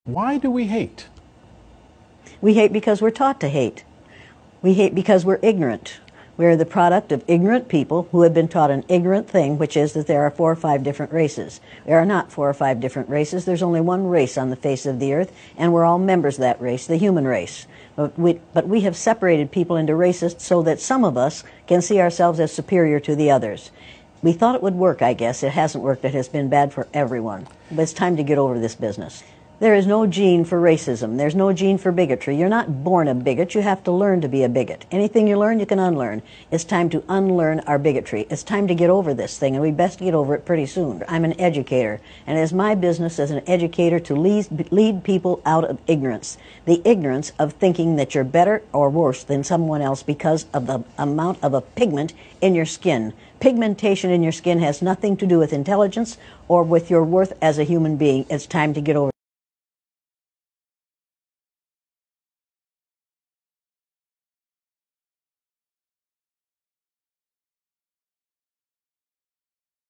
Why do we hate? We hate because we're taught to hate. We hate because we're ignorant. We are the product of ignorant people who have been taught an ignorant thing, which is that there are 4 or 5 different races. There are not 4 or 5 different races. There's only one race on the face of the earth, and we're all members of that race, the human race. But we have separated people into races so that some of us can see ourselves as superior to the others. We thought it would work, I guess. It hasn't worked. It has been bad for everyone. But it's time to get over this business. There is no gene for racism. There's no gene for bigotry. You're not born a bigot. You have to learn to be a bigot. Anything you learn, you can unlearn. It's time to unlearn our bigotry. It's time to get over this thing, and we best get over it pretty soon. I'm an educator, and it is my business as an educator to lead people out of ignorance. The ignorance of thinking that you're better or worse than someone else because of the amount of a pigment in your skin. Pigmentation in your skin has nothing to do with intelligence or with your worth as a human being. It's time to get over it.